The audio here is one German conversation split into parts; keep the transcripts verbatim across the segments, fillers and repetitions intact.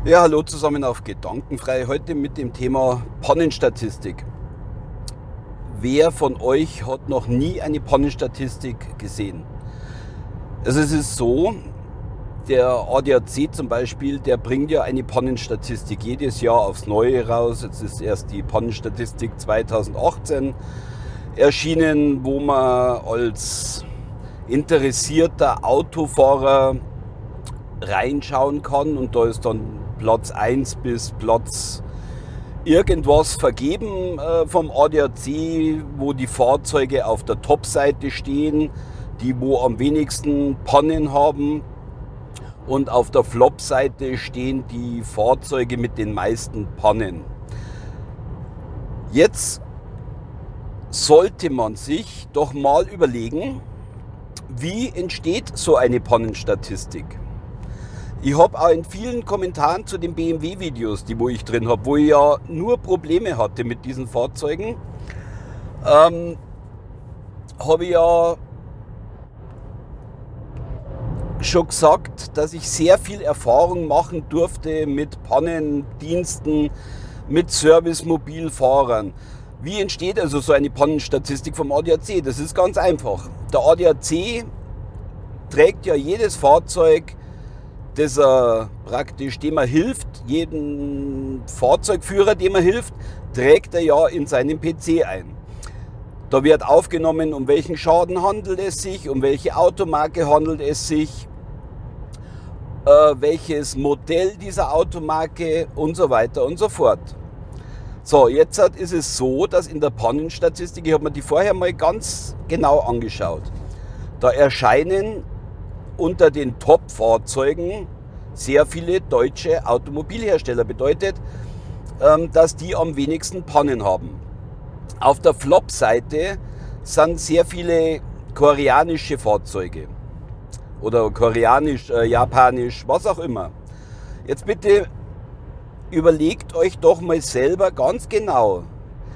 Ja, hallo zusammen auf Gedankenfrei. Heute mit dem Thema Pannenstatistik. Wer von euch hat noch nie eine Pannenstatistik gesehen? Also es ist so, der A D A C zum Beispiel, der bringt ja eine Pannenstatistik jedes Jahr aufs Neue raus. Jetzt ist erst die Pannenstatistik zweitausendachtzehn erschienen, wo man als interessierter Autofahrer reinschauen kann, und da ist dann Platz eins bis Platz irgendwas vergeben äh, vom A D A C, wo die Fahrzeuge auf der Top-Seite stehen, die wo am wenigsten Pannen haben, und auf der Flop-Seite stehen die Fahrzeuge mit den meisten Pannen. Jetzt sollte man sich doch mal überlegen, wie entsteht so eine Pannenstatistik. Ich habe auch in vielen Kommentaren zu den B M W-Videos, die wo ich drin habe, wo ich ja nur Probleme hatte mit diesen Fahrzeugen, ähm, habe ich ja schon gesagt, dass ich sehr viel Erfahrung machen durfte mit Pannendiensten, mit Servicemobilfahrern. Wie entsteht also so eine Pannenstatistik vom A D A C? Das ist ganz einfach. Der A D A C trägt ja jedes Fahrzeug, das er praktisch, dem er hilft, jeden Fahrzeugführer, dem er hilft, trägt er ja in seinen P C ein. Da wird aufgenommen, um welchen Schaden handelt es sich, um welche Automarke handelt es sich, äh, welches Modell dieser Automarke und so weiter und so fort. So, jetzt ist es so, dass in der Pannenstatistik, ich habe mir die vorher mal ganz genau angeschaut, da erscheinen unter den Top-Fahrzeugen sehr viele deutsche Automobilhersteller. Bedeutet, dass die am wenigsten Pannen haben. Auf der Flop-Seite sind sehr viele koreanische Fahrzeuge. Oder koreanisch, äh, japanisch, was auch immer. Jetzt bitte überlegt euch doch mal selber ganz genau.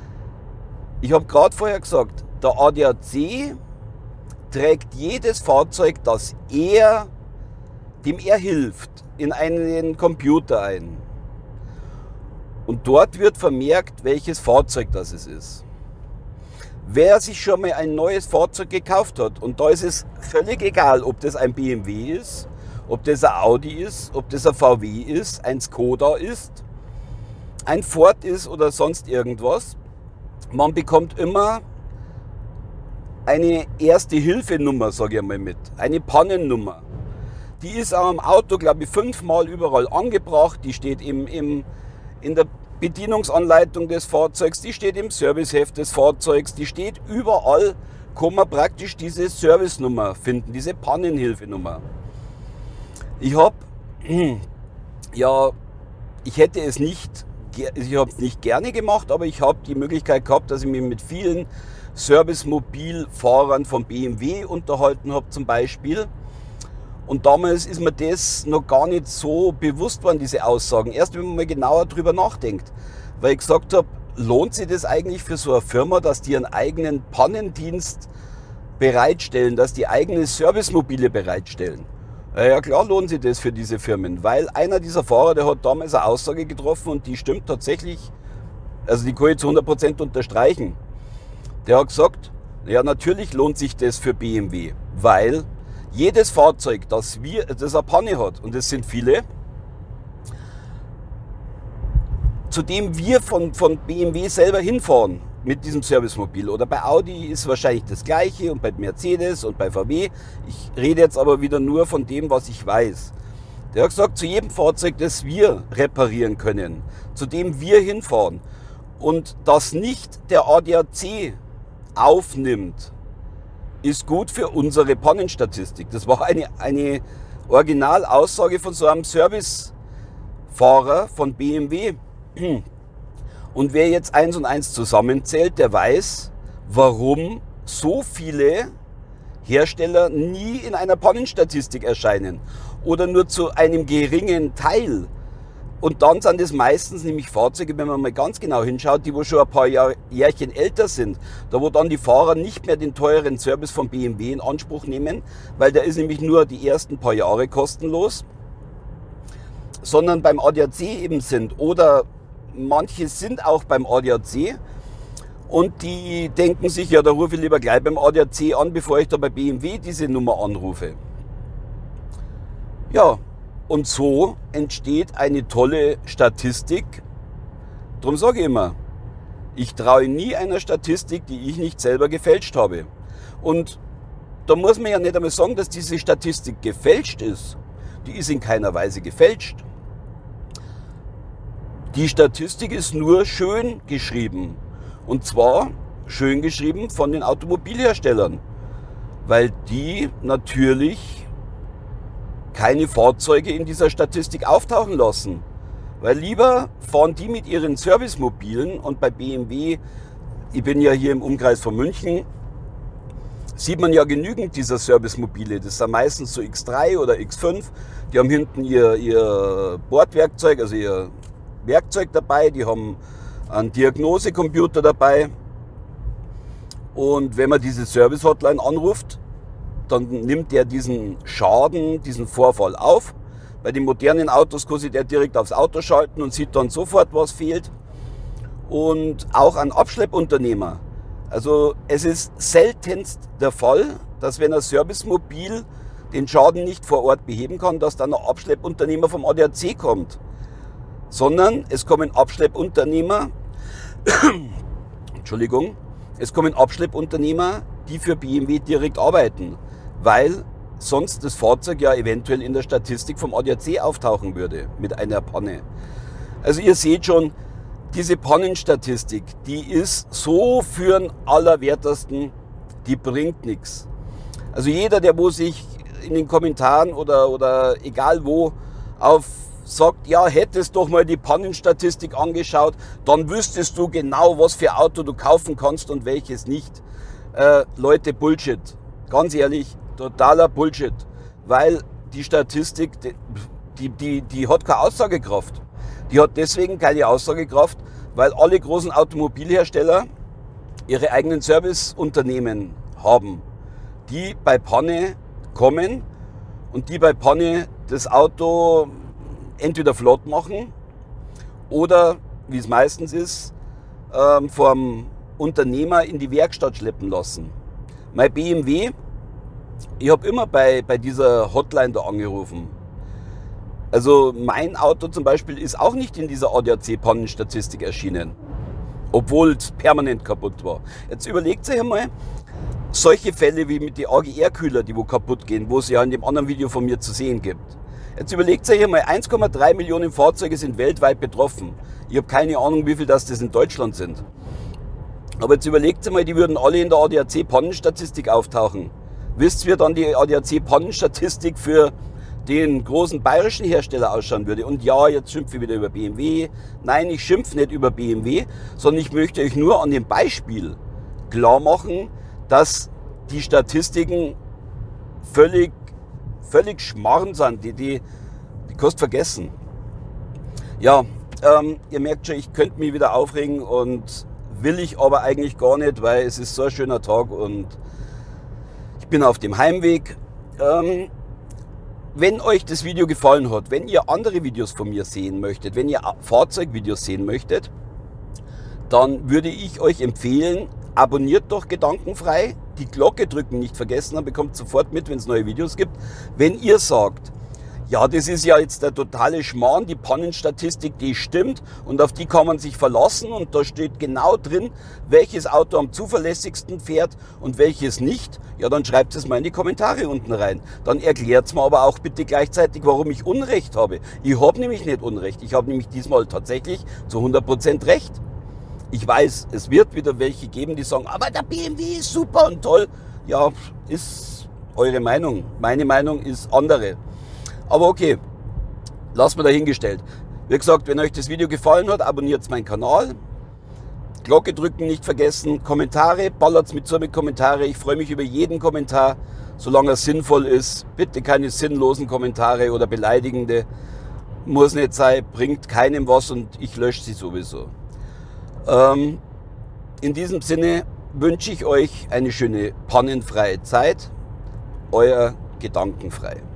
Ich habe gerade vorher gesagt, der A D A C trägt jedes Fahrzeug, das er, dem er hilft, in einen Computer ein. Und dort wird vermerkt, welches Fahrzeug das es ist. Wer sich schon mal ein neues Fahrzeug gekauft hat, und da ist es völlig egal, ob das ein B M W ist, ob das ein Audi ist, ob das ein V W ist, ein Skoda ist, ein Ford ist oder sonst irgendwas, man bekommt immer eine Erste-Hilfe-Nummer, sage ich mal mit, eine Pannennummer. Die ist auch am Auto, glaube ich, fünfmal überall angebracht. Die steht im, im, in der Bedienungsanleitung des Fahrzeugs, die steht im Serviceheft des Fahrzeugs, die steht überall, kann man praktisch diese Service-Nummer finden, diese Pannenhilfenummer. Ich habe, ja, ich hätte es nicht, ich habe es nicht gerne gemacht, aber ich habe die Möglichkeit gehabt, dass ich mich mit vielen Servicemobilfahrern von B M W unterhalten habe zum Beispiel. Und damals ist mir das noch gar nicht so bewusst worden, diese Aussagen. Erst wenn man mal genauer drüber nachdenkt. Weil ich gesagt habe, lohnt sich das eigentlich für so eine Firma, dass die einen eigenen Pannendienst bereitstellen, dass die eigene Servicemobile bereitstellen? Ja klar lohnt sich das für diese Firmen, weil einer dieser Fahrer, der hat damals eine Aussage getroffen und die stimmt tatsächlich, also die kann ich zu hundert Prozent unterstreichen. Der hat gesagt, ja natürlich lohnt sich das für B M W, weil jedes Fahrzeug, das, wir, das eine Panne hat, und das sind viele, zu dem wir von, von B M W selber hinfahren mit diesem Servicemobil, oder bei Audi ist wahrscheinlich das gleiche und bei Mercedes und bei V W. Ich rede jetzt aber wieder nur von dem, was ich weiß. Der hat gesagt, zu jedem Fahrzeug, das wir reparieren können, zu dem wir hinfahren, und das nicht der A D A C aufnimmt, ist gut für unsere Pannenstatistik. Das war eine, eine Originalaussage von so einem Servicefahrer von B M W. Und wer jetzt eins und eins zusammenzählt, der weiß, warum so viele Hersteller nie in einer Pannenstatistik erscheinen oder nur zu einem geringen Teil. Und dann sind es meistens nämlich Fahrzeuge, wenn man mal ganz genau hinschaut, die wo schon ein paar Jahr, Jährchen älter sind. Da wo dann die Fahrer nicht mehr den teuren Service von B M W in Anspruch nehmen, weil der ist nämlich nur die ersten paar Jahre kostenlos. sondern beim A D A C eben sind. Oder manche sind auch beim A D A C und die denken sich, ja, da rufe ich lieber gleich beim A D A C an, bevor ich da bei B M W diese Nummer anrufe. Ja, und so entsteht eine tolle Statistik. Darum sage ich immer, ich traue nie einer Statistik, die ich nicht selber gefälscht habe. Und da muss man ja nicht einmal sagen, dass diese Statistik gefälscht ist. Die ist in keiner Weise gefälscht. Die Statistik ist nur schön geschrieben. Und zwar schön geschrieben von den Automobilherstellern. Weil die natürlich keine Fahrzeuge in dieser Statistik auftauchen lassen. Weil lieber fahren die mit ihren Servicemobilen und bei B M W, ich bin ja hier im Umkreis von München, sieht man ja genügend dieser Servicemobile. Das sind meistens so X drei oder X fünf. Die haben hinten ihr, ihr Bordwerkzeug, also ihr Werkzeug dabei. Die haben einen Diagnosecomputer dabei. Und wenn man diese Service-Hotline anruft, dann nimmt der diesen Schaden, diesen Vorfall auf. Bei den modernen Autos kann sich der direkt aufs Auto schalten und sieht dann sofort, was fehlt. Und auch ein Abschleppunternehmer. Also es ist seltenst der Fall, dass wenn ein Servicemobil den Schaden nicht vor Ort beheben kann, dass dann ein Abschleppunternehmer vom A D A C kommt. Sondern es kommen Abschleppunternehmer, Entschuldigung, es kommen Abschleppunternehmer, die für B M W direkt arbeiten, weil sonst das Fahrzeug ja eventuell in der Statistik vom A D A C auftauchen würde mit einer Panne. Also ihr seht schon, diese Pannenstatistik, die ist so für den Allerwertesten, die bringt nichts. Also jeder, der wo sich in den Kommentaren oder, oder egal wo auf sagt, ja, hättest doch mal die Pannenstatistik angeschaut, dann wüsstest du genau, was für Auto du kaufen kannst und welches nicht. Äh, Leute, Bullshit. Ganz ehrlich, totaler Bullshit. Weil die Statistik, die, die, die hat keine Aussagekraft. Die hat deswegen keine Aussagekraft, weil alle großen Automobilhersteller ihre eigenen Serviceunternehmen haben, die bei Panne kommen und die bei Panne das Auto entweder flott machen oder, wie es meistens ist, ähm, vom Unternehmer in die Werkstatt schleppen lassen. Mein B M W, ich habe immer bei, bei dieser Hotline da angerufen. Also mein Auto zum Beispiel ist auch nicht in dieser A D A C-Pannenstatistik erschienen, obwohl es permanent kaputt war. Jetzt überlegt euch einmal, solche Fälle wie mit den A G R-Kühler, die wo kaputt gehen, wo es ja in dem anderen Video von mir zu sehen gibt. Jetzt überlegt euch einmal, eins Komma drei Millionen Fahrzeuge sind weltweit betroffen. Ich habe keine Ahnung, wie viel das, das in Deutschland sind. Aber jetzt überlegt euch mal, die würden alle in der A D A C-Pannenstatistik auftauchen. Wisst ihr, wie dann die A D A C-Pannenstatistik für den großen bayerischen Hersteller ausschauen würde? Und ja, jetzt schimpfe ich wieder über B M W. Nein, ich schimpfe nicht über B M W, sondern ich möchte euch nur an dem Beispiel klar machen, dass die Statistiken völlig, völlig schmarrn sind. Die, die, die kannst vergessen. Ja, ähm, ihr merkt schon, ich könnte mich wieder aufregen und will ich aber eigentlich gar nicht, weil es ist so ein schöner Tag und ich bin auf dem Heimweg. Ähm, Wenn euch das Video gefallen hat, wenn ihr andere Videos von mir sehen möchtet, wenn ihr Fahrzeugvideos sehen möchtet, dann würde ich euch empfehlen, abonniert doch Gedankenfrei, die Glocke drücken nicht vergessen, dann bekommt sofort mit, wenn es neue Videos gibt. Wenn ihr sagt, ja, das ist ja jetzt der totale Schmarrn, die Pannenstatistik, die stimmt und auf die kann man sich verlassen und da steht genau drin, welches Auto am zuverlässigsten fährt und welches nicht, ja, dann schreibt es mal in die Kommentare unten rein. Dann erklärt es mir aber auch bitte gleichzeitig, warum ich Unrecht habe. Ich habe nämlich nicht Unrecht, ich habe nämlich diesmal tatsächlich zu hundert Prozent Recht. Ich weiß, es wird wieder welche geben, die sagen, aber der B M W ist super und toll. Ja, ist eure Meinung. Meine Meinung ist andere. Aber okay, lasst mir dahingestellt. Wie gesagt, wenn euch das Video gefallen hat, abonniert meinen Kanal. Glocke drücken nicht vergessen. Kommentare, ballert's mit so mit Kommentare. Ich freue mich über jeden Kommentar, solange er sinnvoll ist. Bitte keine sinnlosen Kommentare oder beleidigende. Muss nicht sein, bringt keinem was und ich lösche sie sowieso. Ähm, in diesem Sinne wünsche ich euch eine schöne pannenfreie Zeit. Euer Gedankenfrei.